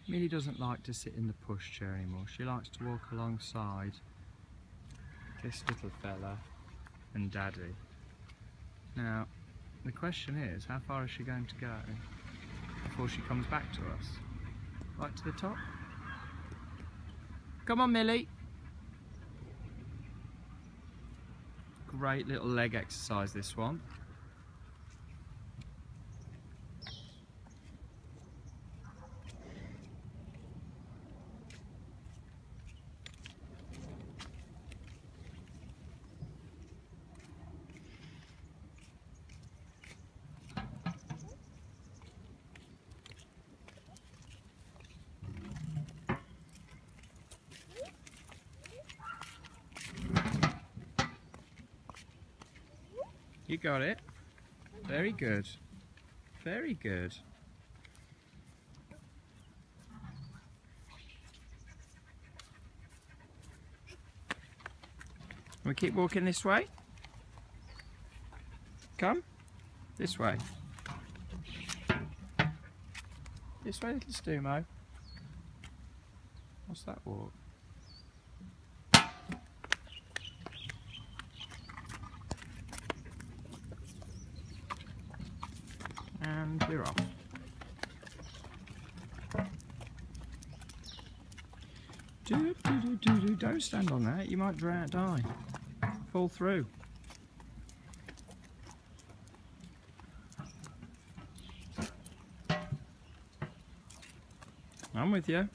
Millie doesn't like to sit in the pushchair anymore. She likes to walk alongside this little fella and Daddy. Now, the question is, how far is she going to go before she comes back to us? Right to the top? Come on, Millie! Great little leg exercise, this one. You got it. Very good. Very good. We keep walking this way. Come. This way. This way, little Stumo. What's that walk? And we're off. Don't stand on that, you might die. Fall through. I'm with you.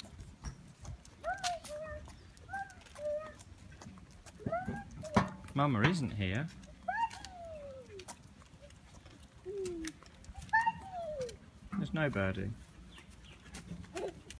Mama isn't here. There's no birdie.